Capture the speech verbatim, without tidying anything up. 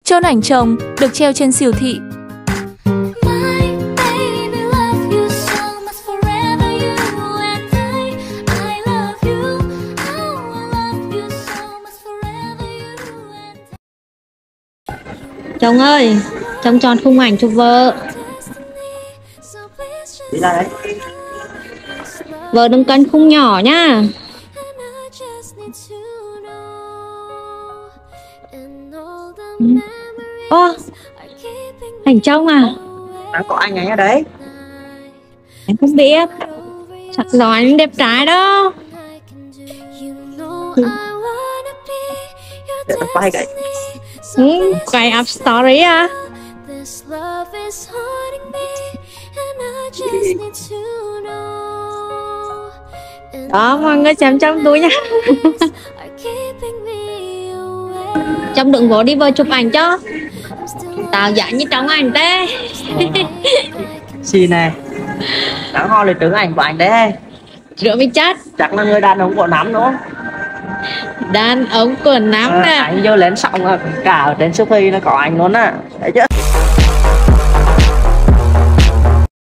Chôn ảnh chồng được treo trên siêu thị. Chồng ơi, chồng chọn khung ảnh chụp vợ. Đi ra đấy. Vợ đừng cân khung nhỏ nhá. Ừ. Ô, ảnh chồng à? Đang có anh ấy ở đấy. Em không biết. Chắc là anh đẹp trai đó. Để tao quay cái. Ừ, quay up story à? Đó, mọi người xem chồng tôi nha. Chồng đừng vội đi vợ chụp ảnh cho. Tao dạng như trong ảnh thế. Xì này. Đáng ho là trứng ảnh của anh đấy. Rửa mình chết. Chắc là người đàn ông của Nam đúng không? Đàn ông của Nam à, nè. Anh vô lên sóng cả ở trên Shopee nó có anh luôn á. Đấy chứ.